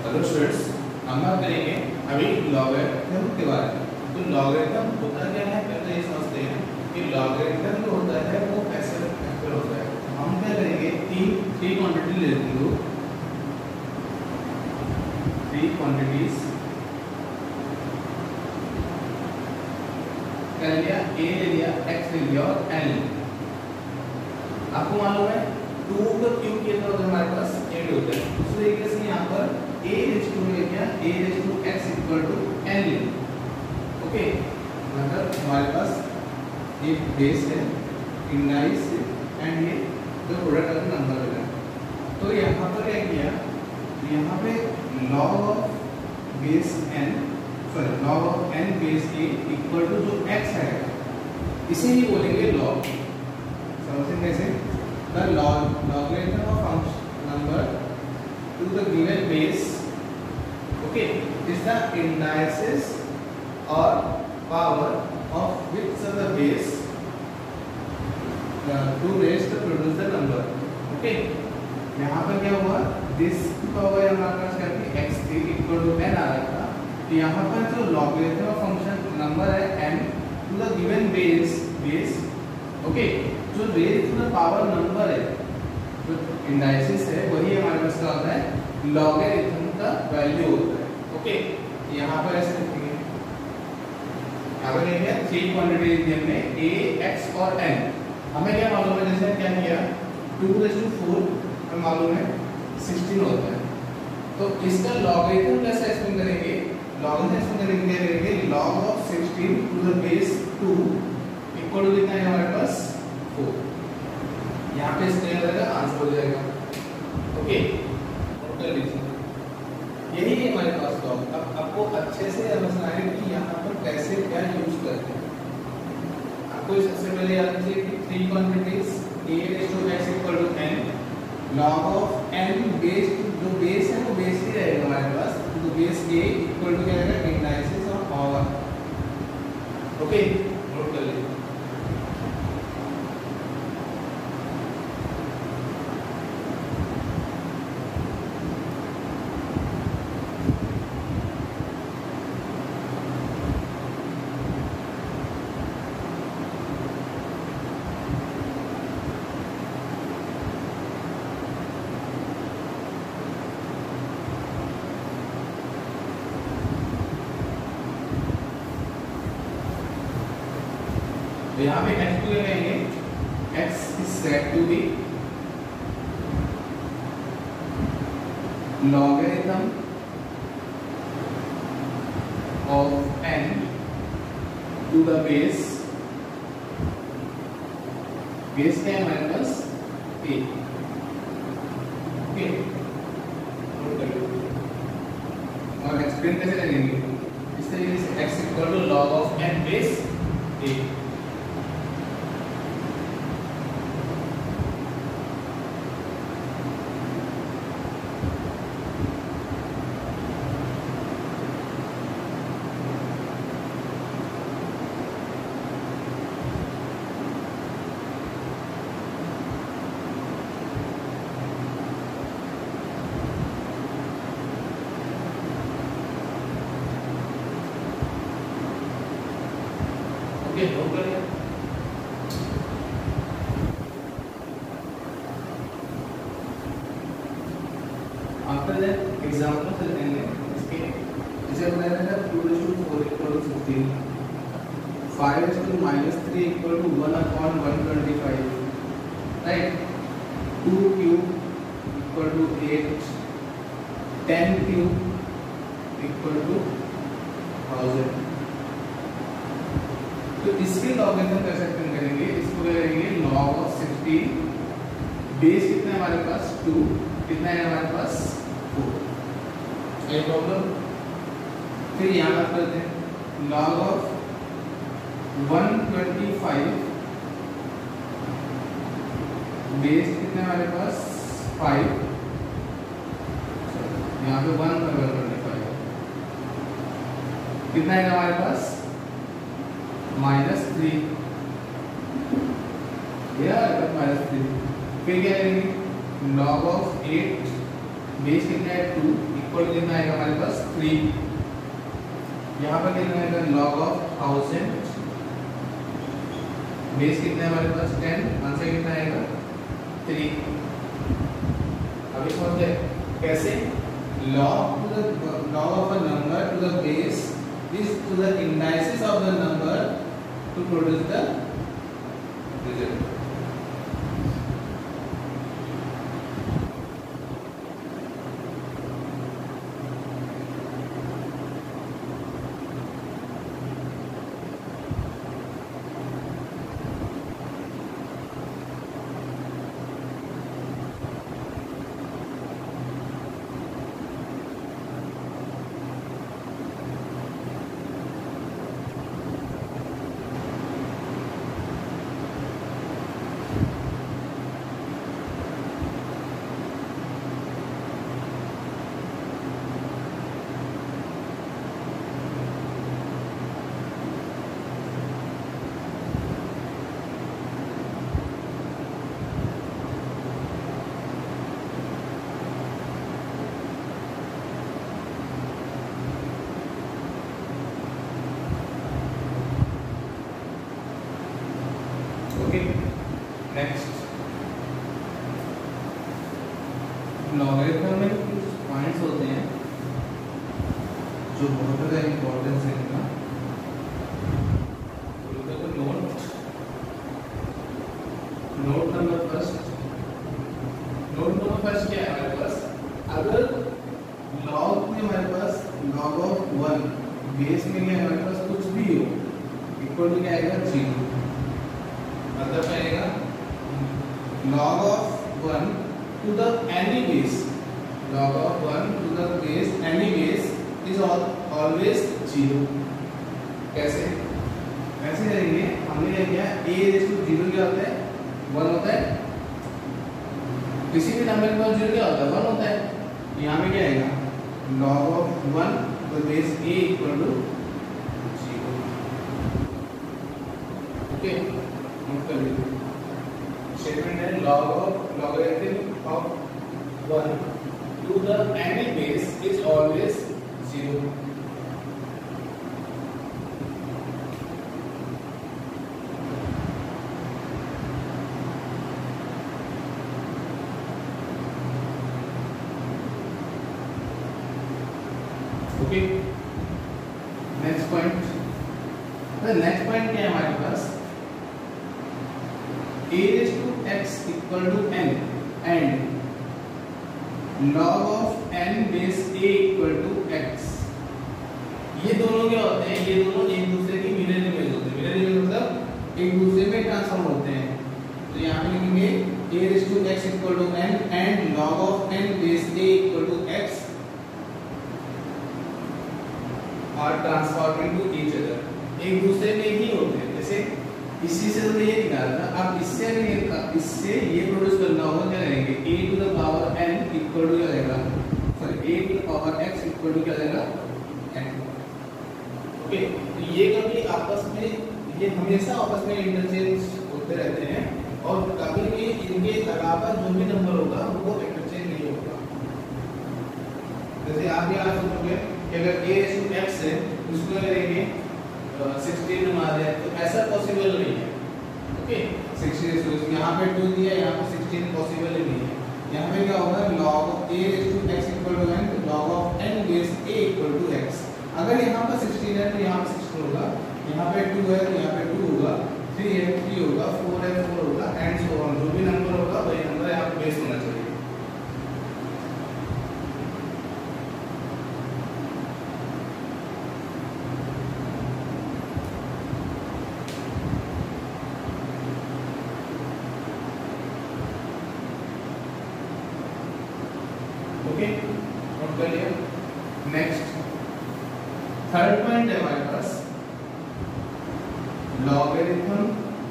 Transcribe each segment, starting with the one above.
Hello students, हम बात करेंगे अभी लॉगरिथम के बारे में। तो लॉगरिथम होता क्या है, पहले ये समझते हैं कि लॉगरिथम जो होता है वो कैसे फैक्टर होता है। हम क्या करेंगे, तीन क्वांटिटी ले लेंगे, थ्री क्वांटिटीज क्या लिया, ए ले लिया, एक्स ले लिया और एन ले लिया। आपको मालूम है 2 का क्यूब कितना होता है, हमारे पास 8 होता है। उस तरीके से यहाँ पर a raised to में क्या, a raised to x equal to n ले लो। ओके, मतलब हमारे पास ये बेस है, इंडाइस है एंड ये जो प्रोडक्ट का नंबर है। तो यहाँ पर क्या किया, यहाँ पे log of base n, sorry log of n base a equal to जो x है इसे ही बोलेंगे log। समझेंगे कैसे, the logarithm of function number to the given base, okay, is the indices or power of which of the base to raise to produce the number। okay, यहाँ पर क्या हुआ, this पावर हमारे पास क्या थी, x3 इक्वल टू n आ रहा था। तो यहाँ पर जो logarithm of function नंबर है n to the given base, okay, जो raise to the power number है, जो इंडाइसिस है वही हमारे पास क्या होता है, लॉगरिथम का वैल्यू होता है। ओके, यहाँ पर ऐसे लिखेंगे, यहाँ पर क्या, 3 क्वांटिटीज दी हमने a, x और n। हमें क्या मालूम है, जैसे क्या किया 2⁴ हमें मालूम है 16 होता है। तो इसका लॉगरिथम कैसे एक्सप्लेन करेंगे, लॉगरिथम एक्सप्लेन करेंगे log of 16 to the base 2 equal to कितना है हमारे पास 4। यहाँ पे इसका क्या रहेगा, आंसर हो जाएगा। ओके, नोट कर लीजिए, यही है हमारे पास लॉग। अब आपको अच्छे से समझना है कि यहाँ पर कैसे क्या यूज करते हैं। आपको सबसे पहले याद रखिए कि 3 quantities a raised to x equal to n, log of n base, जो बेस है वो बेस ही रहेगा हमारे पास। तो बेस a इक्वल टू क्या रहेगा, indices of power. Okay, note कर लीजिए। तो यहाँ पे x2 लेंगे, x is said to be logarithm of n to the base क्या है हमारे पास a। ओके, और एक्सप्लेन कैसे करेंगे, इस तरीके से x equal to log of n base a। Note करिए, आफ्टर दैट एग्जांपल से लेंगे इसके, जैसे बताया था 2⁴ equal to 16, 5⁻³ equal to 1/125, right, 2 cube equal to 8, 10 cube equal to 1000। तो इसके लॉगरिथम कैसे एक्सप्लेन करेंगे, इसको करेंगे log ऑफ 16, बेस कितना है हमारे पास 2, कितना है हमारे पास 4। कोई प्रॉब्लम, फिर यहाँ बात करते हैं log ऑफ 125, बेस कितना है हमारे पास 5, यहाँ पे 1/125 कितना है हमारे पास -3, यह -3। फिर क्या करेंगे, log ऑफ 8 बेस कितना है 2 इक्वल कितना आएगा हमारे पास 3। यहाँ पर कितना आएगा log ऑफ 1000, बेस कितना है हमारे पास 10, आंसर कितना आएगा 3। अभी समझे कैसे log of a number to the base is to the indices of the number to produce the result। Okay next logarithm में कुछ पॉइंट्स होते हैं जो बहुत ज़्यादा इम्पोर्टेंस है इनका। नोट नंबर फर्स्ट क्या है हमारे पास, अगर लॉग में हमारे पास log ऑफ 1 बेस में क्या हमारे पास कुछ भी हो इक्वल टू क्या आएगा 0। मतलब आएगा log of 1 to the any base, log of 1 to the base any base is always 0। कैसे ऐसे करेंगे, हमने क्या किया a रेज़ टू 0 क्या होता है 1 होता है, किसी भी नंबर के पास 0 क्या होता है 1 होता है। यहाँ पे क्या आएगा log of 1 to the base a equal to 0। Okay note कर लीजिए, स्टेटमेंट है logarithm of 1 to the any base is always 0। Okay next point, next point क्या है हमारे पास a raised to x equal to n and log of n base a equal to x। ये दोनों क्या होते हैं, ये दोनों एक दूसरे की मिरर इमेज होते हैं। मिरर इमेज मतलब एक दूसरे में ट्रांसफॉर्म होते हैं। तो यहाँ पे लिखेंगे a raised to x equal to n and log of n base a equal to x are transformed into each other। एक दूसरे में ही होते हैं। जैसे इसी से तो ये निकालना, अब इससे ये प्रोड्यूस करना होगा क्या करेंगे a to the power n equal to क्या रहेगा, sorry a to the power x equal to क्या रहेगा n। ओके तो ये कभी आपस में, ये हमेशा आपस में इंटरचेंज होते रहते हैं और कभी भी इनके अलावा जो भी नंबर होगा वो इंटरचेंज नहीं होगा। जैसे आप यहाँ सोचोगे कि अगर a to x है उसको करेंगे 16 में मार दिया तो ऐसा पॉसिबल नहीं है। ओके 16 यहाँ पे 2 दिया, यहाँ पे 16 पॉसिबल ही नहीं है। यहाँ पे क्या होगा log of a raised to x equal to n log of n base a equal to x। अगर यहाँ पर 16 है तो यहाँ पे 16 होगा, यहाँ पे 2 है तो यहाँ पे 2 होगा, 3 है 3 होगा, 4 है 4 होगा एंड सो ऑन। जो भी नंबर होगा वही नंबर यहाँ पे बेस होना चाहिए। ओके नोट कर लिया। नेक्स्ट थर्ड पॉइंट है हमारे पास logarithm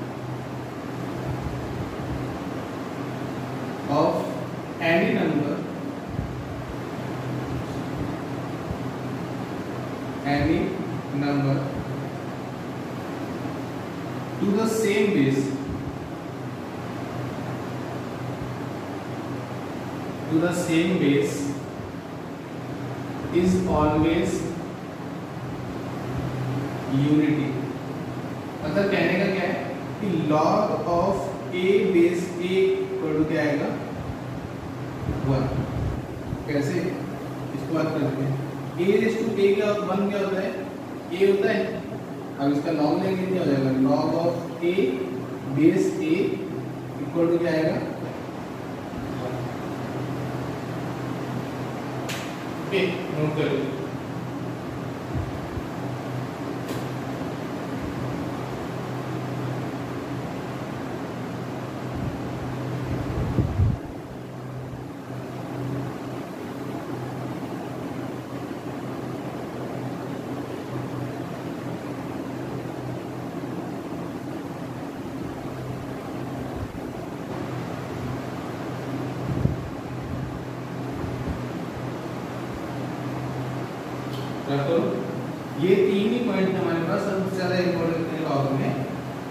of any number to the same base to the same base is always unity। मतलब कहने का क्या है कि log of a base a equal to क्या आएगा 1। कैसे इसको बात करते हैं, a रेस टू a क्या 1 क्या होता है, a होता है। अब इसका log लेंगे क्या हो जाएगा, log of a base a equal to क्या आएगा, ओके नोट कर लीजिए। तो ये 3 ही पॉइंट हमारे पास सबसे ज्यादा इंपॉर्टेंट है लॉग में।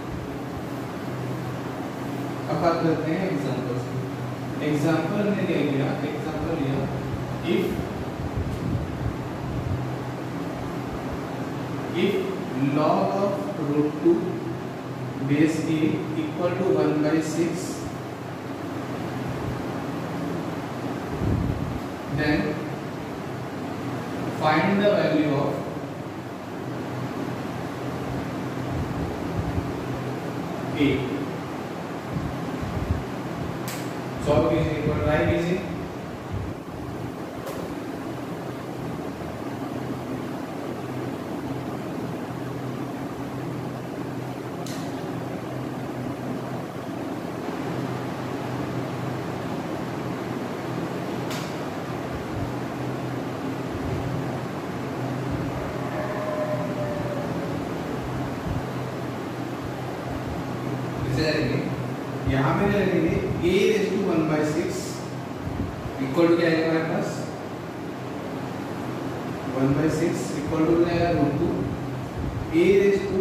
अब बात करते हैं एग्जांपल से। एग्जांपल में क्या किया, एग्जांपल लिया if log of root 2 base a equal to 1/6 then find the value of a। Solve कीजिए, एक बार ट्राई कीजिए। यहाँ पे क्या लगेंगे a raise to 1/6 equal to क्या आएगा हमारे पास 1/6 इक्वल टू क्या आएगा रूट 2 a रेस टू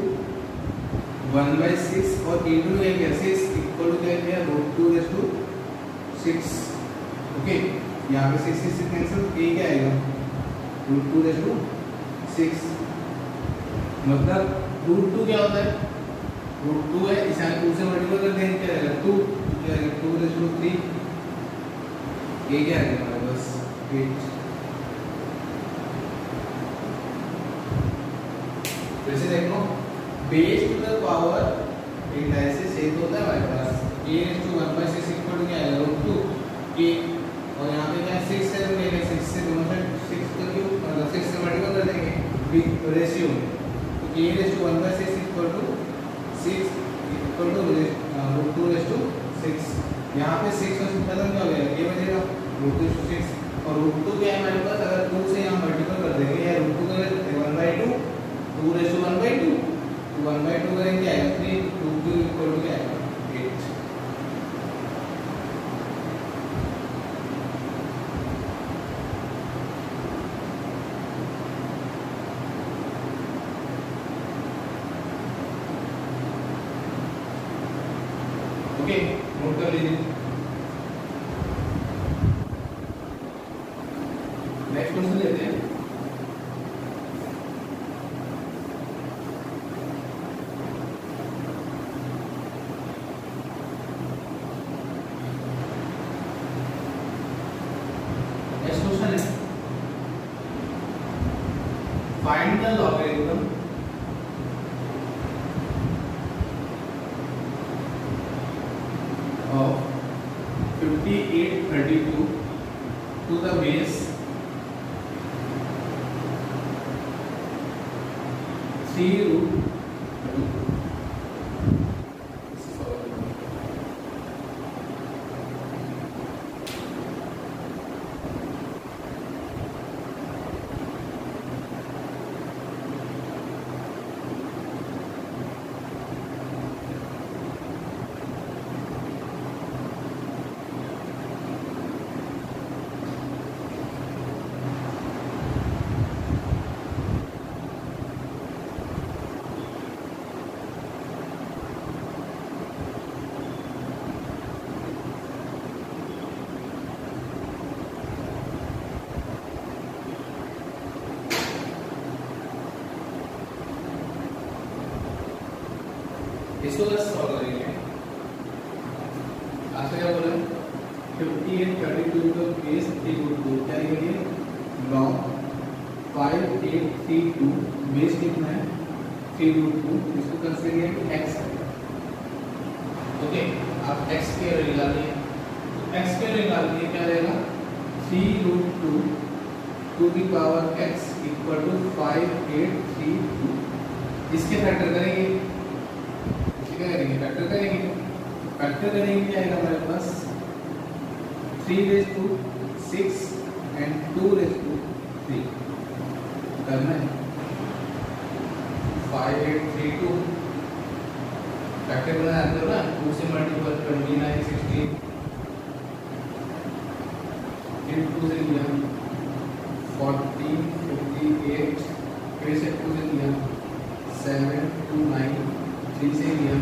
1/6 और a टू क्या 6 इक्वल टू क्या है रूट 2 रेस टू 6। ओके यहाँ पे 6 से कैंसिल, a क्या आएगा रूट 2 रेस टू 6। मतलब रूट 2 क्या होता है, रूट 2 है, इसे 2 से मल्टीप्लाई कर देंगे क्या आएगा 2, क्या आएगा 2 रेज़ टू 3, ये क्या आएगा हमारे पास 8। वैसे देखो बेस टू द पावर 8 ऐसे सेम होता है हमारे पास a raise to 1/6 equal to क्या आएगा रूट 2 a, और यहाँ पे क्या 6 से लेंगे, 6 से दोनों साइड 6 का क्यूब मतलब 6 से मल्टीप्लाई कर देंगे रेशियो में, तो a raise to 1/6 equal to 6 equal to root 2 raise to 6। यहाँ पे 6 में खत्म क्या हो गया, ये बचेगा रूट 2 6, और रूट 2 क्या है हमारे पास, अगर 2 से यहाँ मल्टीपल कर देंगे या रूट 2 करें 1/2 2 रेज़ टू 1/2 तो 1/2 करेंगे क्या आएगा 3, रूट 2 इक्वल टू क्या आएगा 8। ओके नोट कर लीजिए। नेक्स्ट क्वेश्चन लेते हैं। नेक्स्ट क्वेश्चन है find the logarithm of 5832 to the base 3 root 2। इसको बस सॉल्व करेंगे। आज क्या बोला 58 32 का बेस 3√2 क्या लिखेंगे log 5832 बेस कितना है 3√2 इसको कंसीडर किया x है। ओके आप x के निकालिए x के निकालिए क्या रहेगा 3√2 to the power x equal to 5832 इसके फैक्टर करेंगे क्या करेंगे फैक्टर करेंगे क्या आएगा हमारे पास 3⁻6 and 2⁻3 करना है 5832 फैक्टर बनाया तो ना 2 से मल्टीपल 29 16 2 से लिया 40 58 फिर से 2 से लिया 7 2 9 3 से लिया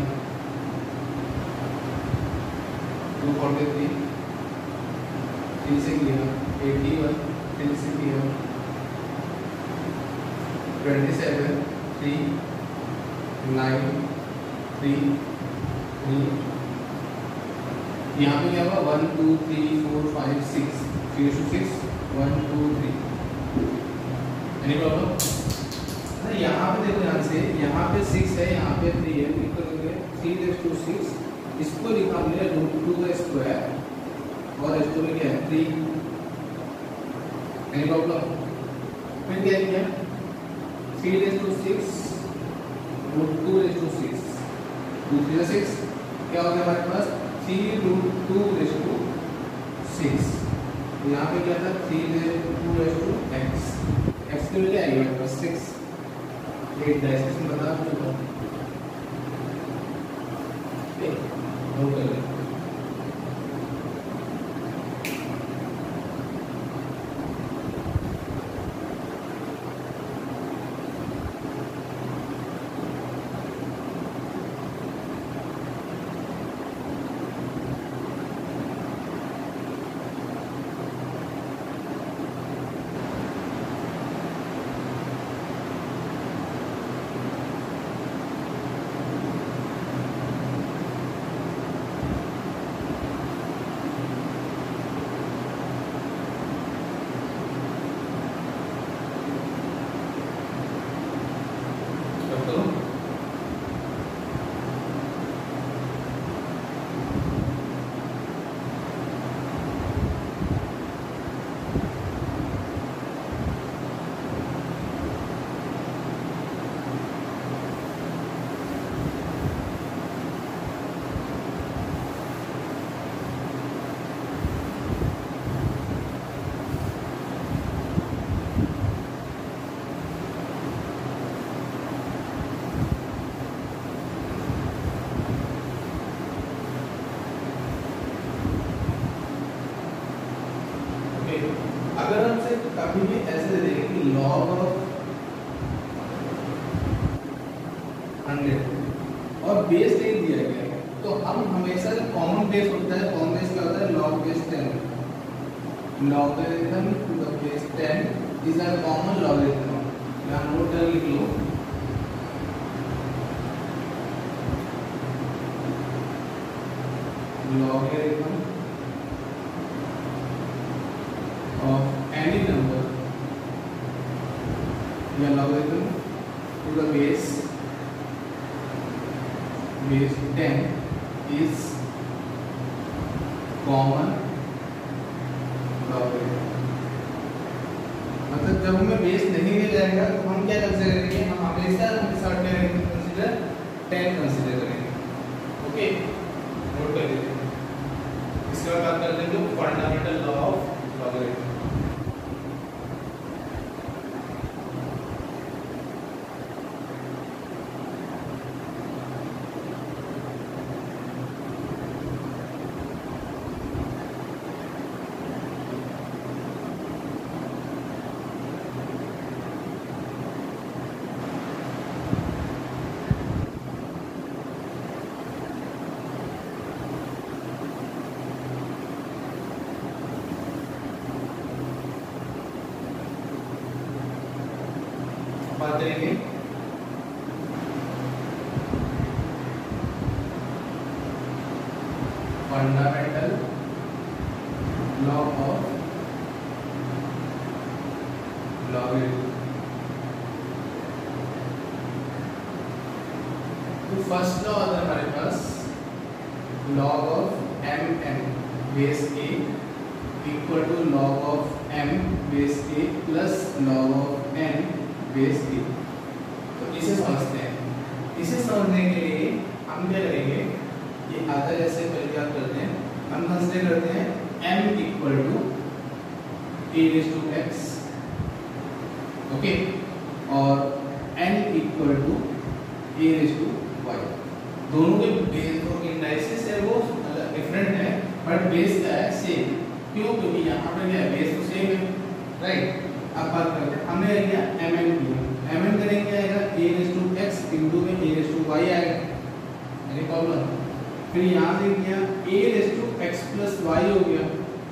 243 3 से लिया 81 3 से लिया 27 3 9 3 3 यहाँ पे क्या हुआ 1 2 3 4 5 6 3 to 6 1 2 3 एनी प्रॉब्लम? यहाँ पे देखो ध्यान से यहाँ पे 6 है यहाँ पे 3 है इक्वल हो गया 3⁻6 इसको लिखा हमने √2 का स्क्वायर और इसको में क्या है 3 एनी प्रॉब्लम? फिर क्या किया 3⁻6 √2�6 2 3 6 क्या हो गया हमारे पास 3√2�6 यहाँ पे क्या था 3⁻2x x के लिए आएगा हमारे पास 6 8 डायसेक्शन में बता चुका नोट कर लें। अगर हमसे कभी भी ऐसे दे देंगे कि log ऑफ 100 और बेस नहीं दिया गया है तो हम हमेशा कॉमन बेस होता है कॉमन बेस क्या होता है log base 10 logarithm to the base 10 is a common logarithm यहाँ नोट कर लिख लो logarithm of any number या logarithm to the base 10 is common logarithm। मतलब जब हमें बेस नहीं दिया जाएगा तो हम क्या कंसीडर करेंगे हम हमेशा कंसीडर 10 कंसीडर करेंगे। ओके नोट कर लीजिए। इसके बाद बात करते हैं फंडामेंटल लॉ ऑफ logarithm। बात करेंगे फंडामेंटल लॉ ऑफ लॉगरिथम। तो फर्स्ट लॉ आता है हमारे पास log of m base a equal to log of m base a plus log of n base a। तो इसे समझते हैं। इसे समझने के लिए हम क्या करेंगे, ये आता है जैसे पहले क्या करते हैं, हम कंसीडर करते हैं m equal to a raise to x, okay, और n equal to a raise to y। दोनों के बेस जो इंडाइसेस है वो डिफरेंट है, बट बेस क्या है, सेम। क्यों? क्योंकि यहाँ पे क्या है, बेस तो सेम है, राइट। अब बात करते हैं, हमने लिया mn लिया, mn करेंगे क्या आएगा, a raise to x into में a रेज़ टू y आएगा, एनी प्रॉब्लम। फिर यहाँ से किया a raise to x plus y हो गया,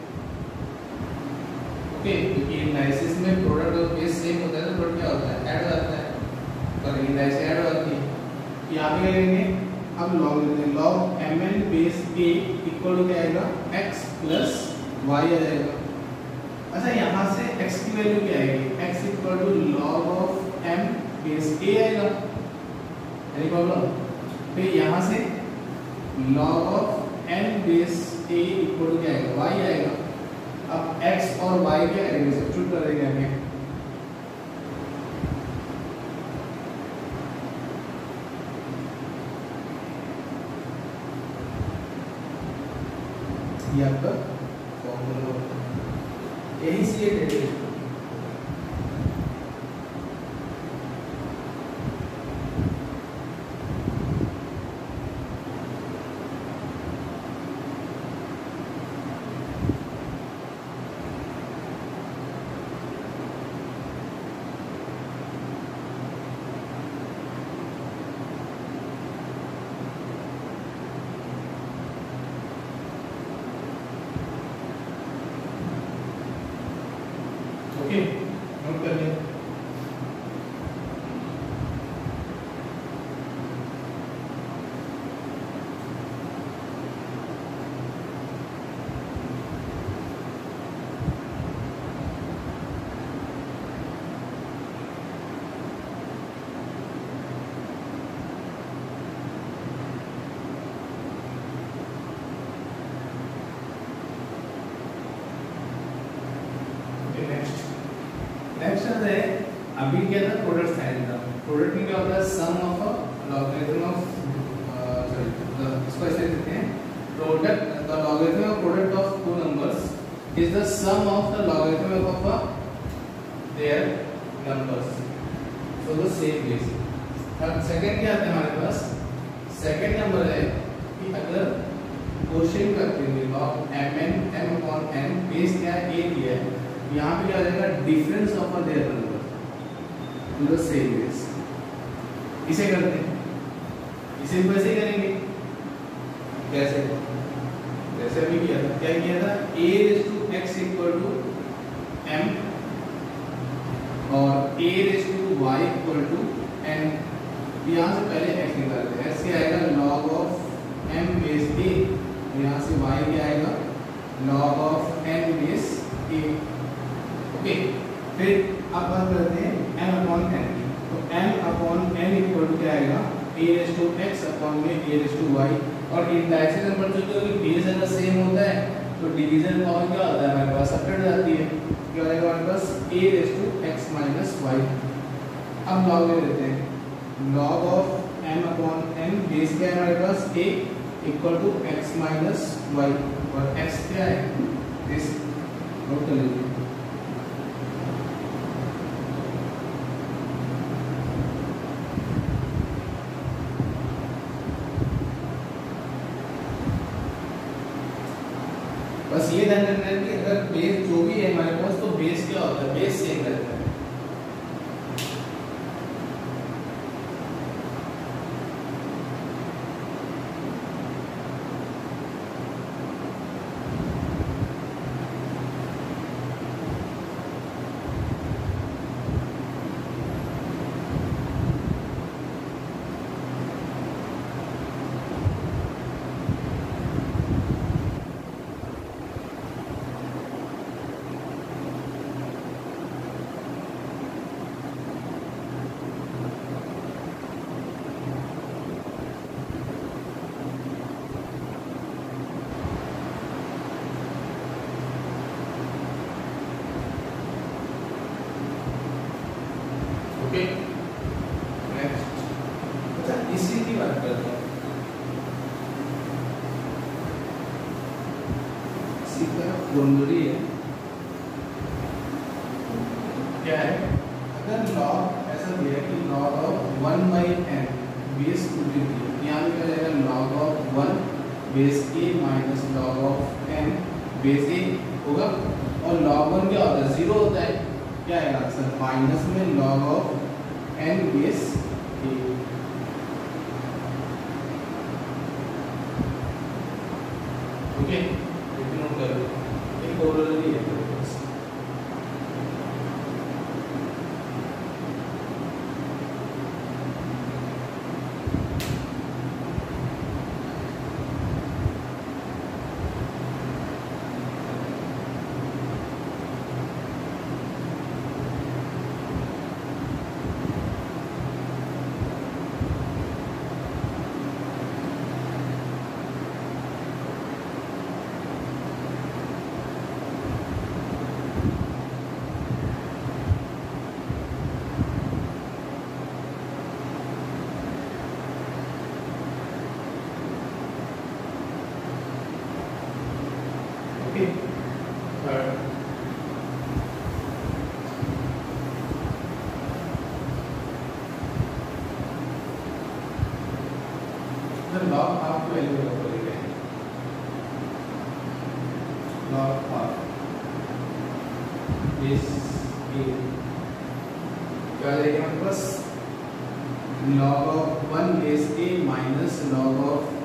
ओके, क्योंकि इंडाइसेस में प्रोडक्ट और बेस सेम होता है तो क्या होता है, ऐड हो जाता है, पर इंडाइस ऐड हो जाती है। यहाँ पे करेंगे अब लॉग लेते हैं, log mn base a equal to क्या आएगा, x प्लस y आ जाएगा। अच्छा, यहाँ से x की वैल्यू क्या आएगी, x equal to log of m base a आएगा, एनी प्रॉब्लम। फिर यहाँ से log of n base a equal to क्या आएगा, y आएगा। अब x और y क्या करेंगे, सब्स्टिट्यूट कर देंगे आगे, ये आपका फॉर्मूला होता है, यही से डेरिवेटिव। ओके, नोट कर लें। नेक्स्ट है, अभी क्या था, प्रोडक्ट साइन था। प्रोडक्ट में क्या होता है, sum of a logarithm of, इसको ऐसे लिखते हैं, product the logarithm of product of two numbers is the sum of the logarithm of their numbers, so the same base. अब सेकंड क्या आता है हमारे पास, सेकंड नंबर है कि अगर क्वेश्चन करते हुए log mn m upon n base क्या है, a दिया है, यहाँ पे क्या आ जाएगा, difference of their number to the same base. इसे करते हैं, इसे भी वैसे ही करेंगे, कैसे, जैसे अभी किया था, क्या किया था, a raise to x equal to m और a raise to y equal to n। यहाँ से पहले x निकालते हैं, x क्या आएगा, log of m base a, यहाँ से y क्या आएगा, log of n base a, okay. फिर अब बात करते हैं m अपॉन n की, तो m upon n equal to क्या आएगा, a raise to x upon में a रेज़ टू y। और इंडाइसेस नंबर जो बेस अगर सेम होता है तो डिवीजन पावर क्या होता है हमारे पास, सेपरेट जाती है, क्या आएगा हमारे पास, a raise to x minus y। अब लॉग ले लेते हैं, log of m upon n base क्या है हमारे पास, a equal to x minus y, और x क्या है, इस नोट कर लीजिए। बस ये ध्यान रखना है कि अगर बेस जो भी है हमारे पास, तो बेस क्या होता है, बेस सेम रहता है। ओके नेक्स्ट, अच्छा इसी की बात करते हैं, इसी का बाउंड्री है क्या है, अगर लॉग ऐसा दिया कि log of 1/n base 2 D, यहाँ पे क्या जाएगा log of 1 base a minus log of n base a होगा, और log 1 क्या होता है 0 होता है, क्या आएगा आंसर माइनस में log of n base a। Okay note कर लो, एक कोरोलरी है मेरे पास। Okay, third, the log half value है, log half is a क्या जाएगा हमारे पास log of 1 base a minus log of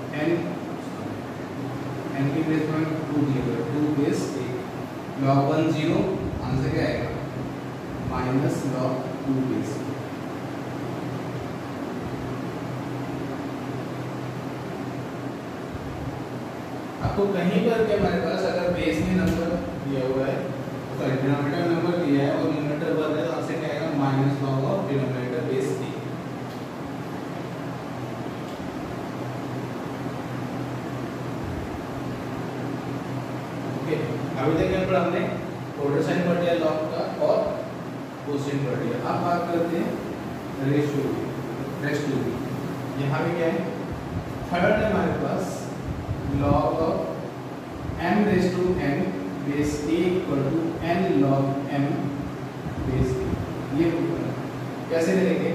n की बेस में 2 दिया 2 बेस a, log 1 0, आंसर क्या आएगा माइनस log 2 बेस a। आपको कहीं पर क्या हमारे पास अगर बेस में नंबर दिया हुआ है, सॉरी डिनोमिनेटर नंबर दिया है और न्यूमरेटर 1 है, तो आंसर क्या आएगा minus log of denominator base a। अभी तक यहाँ पर हमने ऑर्डर साइन पढ़ लिया लॉग का और कोसाइन पढ़ लिया। अब बात करते हैं रेशो की। यहाँ पे क्या है थर्ड है हमारे पास log of m raise to n base a equal to n log m base a। ये कैसे करेंगे,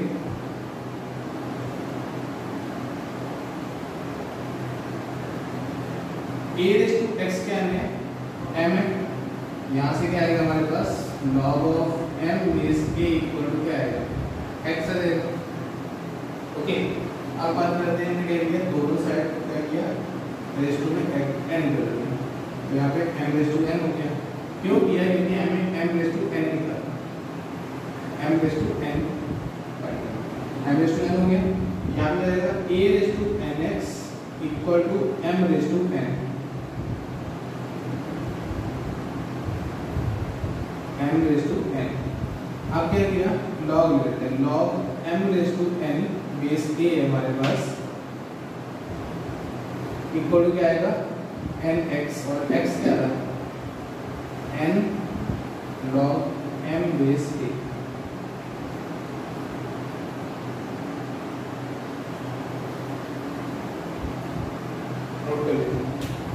a रेज़ टू x क्या है m है, यहाँ से क्या आएगा हमारे पास log of m base a equal to क्या आएगा x आ जाएगा। ओके अब बात करते हैं क्या किया, दोनों साइड क्या किया रेज़ टू में n कर दिया, तो यहाँ पे m रेज़ टू n हो गया। क्यों किया, क्योंकि हमें m रेज़ टू n निकला, m raise to n m raise to n हो गया। यहाँ पे आएगा a raise to nx equal to m raise to n, m raise to n। अब क्या किया log लेते हैं, log m raise to n base a है हमारे पास इक्वल टू क्या आएगा nx, और x क्या था n log m base a। Note कर लेते हैं।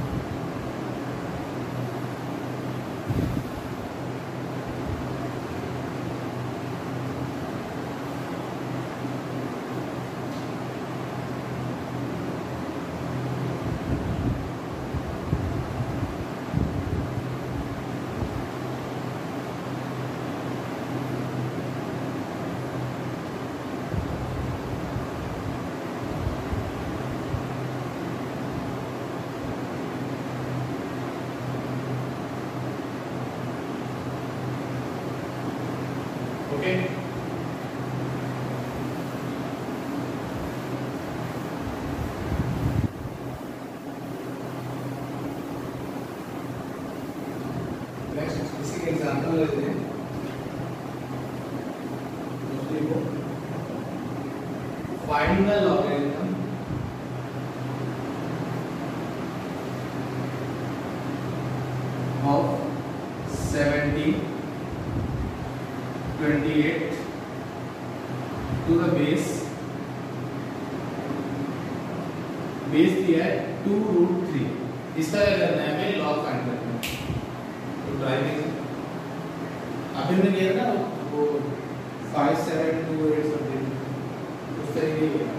ओके नेक्स्ट इसी के एग्जांपल लेते हैं। दूसरी को find the logarithm of 70, 28, to the base दिया है 2√3। इसका क्या करना है, हमें लॉग फाइंड करना है। तो ट्राई कीजिए। अभी हमने किया ना वो 5 7 2 8 समथिंग, उस तरीके की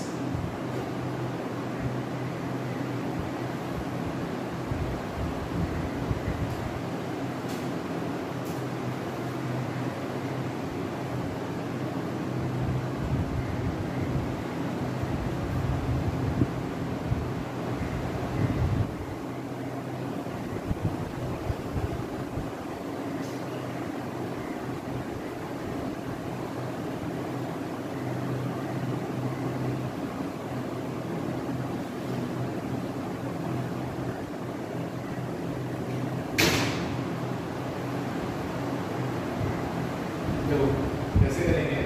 कैसे करेंगे।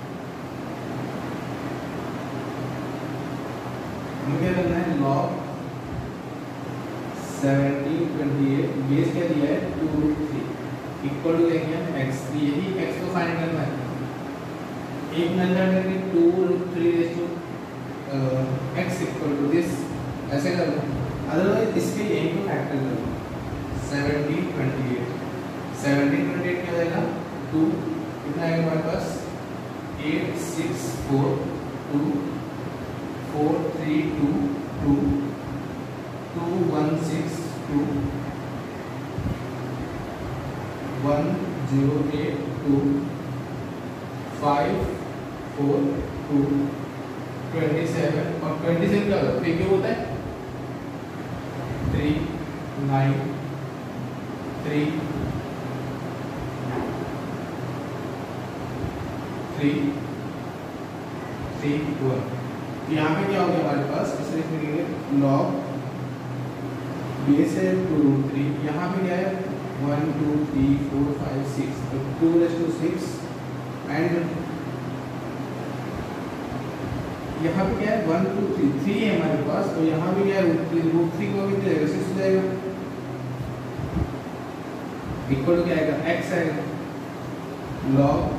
हमें क्या करना है, log 1728 बेस क्या दिया है 2√3 इक्वल टू क्या किया x। यही x को फाइंड करना है। एक मेथड है कि 2√3 raise to x equal to this, ऐसे कर लो। अदरवाइज इसके यही को फैक्टर कर लो। 1728 क्या हो जाएगा 2 कितना आएगा हमारे पास 8 6 4 2 4 3 2 2 2 1 6 2 1 0 8 2 5 4 2 27 और 27 क्या होता है, क्यों होता है 3 9 3 3 3 1। यहाँ पे क्या हो गया हमारे पास, इसे लिखेंगे log बेस है 2√3, यहाँ पे क्या है 1 2 3 4 5 6, तो 2⁶ एंड यहाँ पे क्या है 1 2 3 3 है हमारे पास, तो यहाँ पे क्या है √3 को भी जाएगा 6 हो जाएगा, इक्वल टू क्या आएगा x आएगा log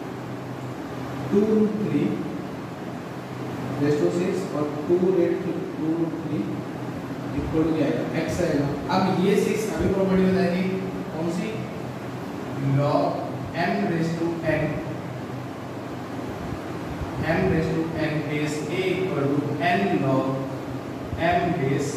2√3 रेज़ टू 6 और 2√3 इक्वल टू क्या आएगा x आएगा। अब ये 6 अभी प्रॉपर्टी बताएगी कौन सी, log m raise to n base a equal to n log m base.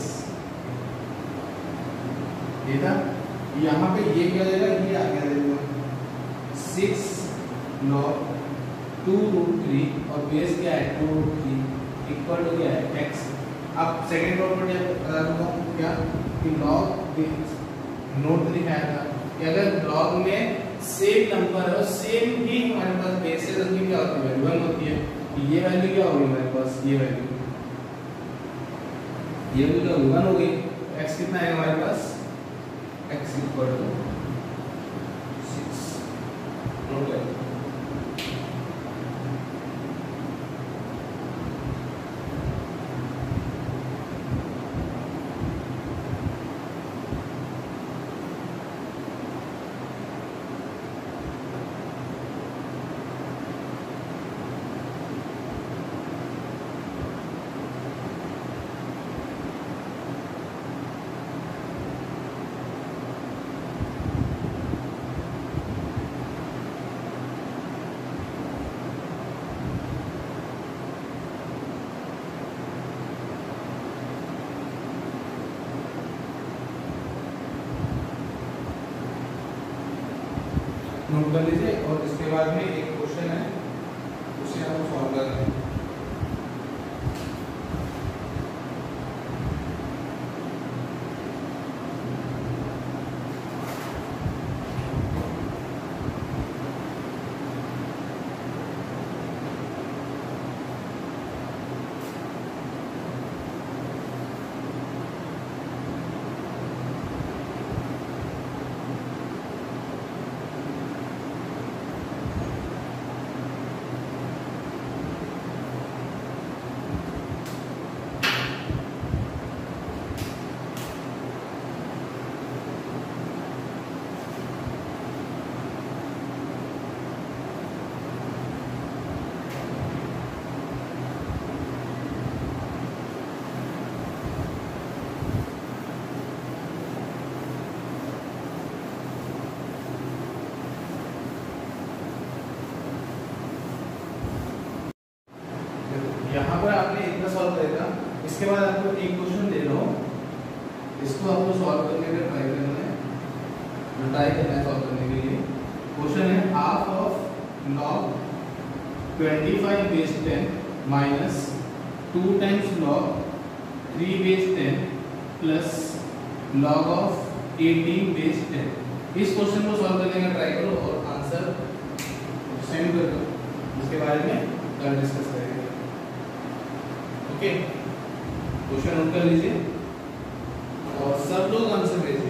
ये था, यहाँ पे ये क्या जाएगा, ये आ गया देखो 6 log 2√3 और बेस क्या है 2√3 इक्वल टू क्या है x। अब सेकंड प्रॉपर्टी बता दूंगा क्या कि log नोट दिखाया था कि अगर log में सेम नंबर है और सेम ही हमारे पास बेस है तो उसकी क्या होती है वैल्यू 1 होती है। ये वैल्यू क्या होगी हमारे पास, ये वैल्यू क्या होगी 1 होगी। x कितना है हमारे पास, x इक्वल टू 6 नोट करें। नोट कर लीजिए और इसके बाद में एक क्वेश्चन है उसे हम सॉल्व कर रहे हैं। इसके बाद आपको एक क्वेश्चन दे रहा हूँ, इसको आपको सॉल्व करने का ट्राई करना है, सॉल्व करने के लिए। क्वेश्चन है half of log 25 base 10 minus 2 times log 3 base 10 plus log of 18 base 10। इस क्वेश्चन को सॉल्व करने का ट्राई करो और आंसर सेंड कर दो, इसके बारे में कल डिस्कस करेंगे। ओके, क्वेश्चन नोट कर लीजिए और सब लोग आंसर भेजिए।